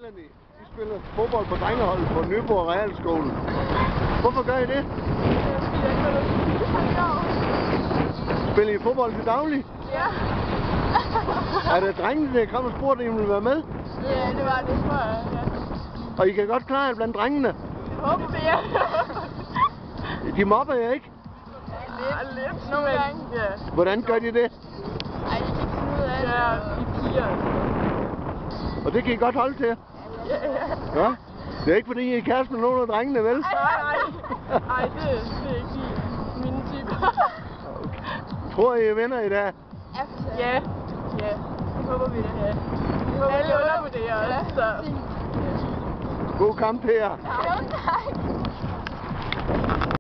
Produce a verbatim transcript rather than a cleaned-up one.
I, I spiller fodbold på drengeholdet på Nyborg Realskole. Hvorfor gør I det? Spiller I fodbold til daglig? Ja. Er det drengene, der kommer og spurgte, om I vil være med? Ja, det var det, tror jeg. Ja. Og I kan godt klare jer blandt drengene? Jeg håber det, ja. De mobber jer ikke? Ja, lidt. lidt. Nogle gange, ja. Hvordan gør de det? Ej, de kan ikke finde ud af det. Ja, de piger. Og det kan I godt holde til? Ja, ja. Ja? Det er ikke fordi, I er kæreste med nogen af drengene, vel? Nej, nej. Nej, det, det er ikke lige mine typer. Okay. Tror I, I vinder i dag? Ja. Ja. Det håber vi da. Ja. Vi håber, alle undervurderer os, så... God kamp her. Jo, tak.